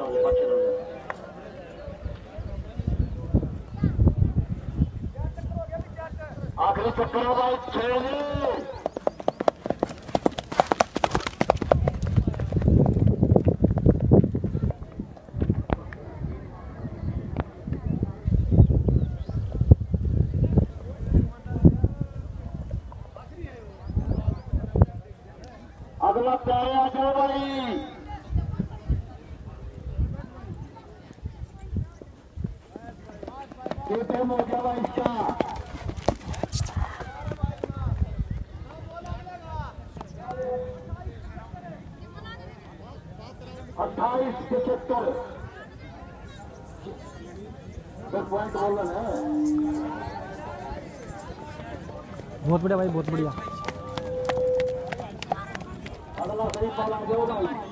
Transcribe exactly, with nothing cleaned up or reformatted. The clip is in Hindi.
आखिरी चक्कर होगा छेड़नी अगला प्यारे आ जाओ भाई। ये टाइम हो गया भाई इसका अट्ठाईस पचहत्तर पॉइंट बोलन है। बहुत बढ़िया भाई, बहुत बढ़िया। अगला सही पाला जाओ भाई।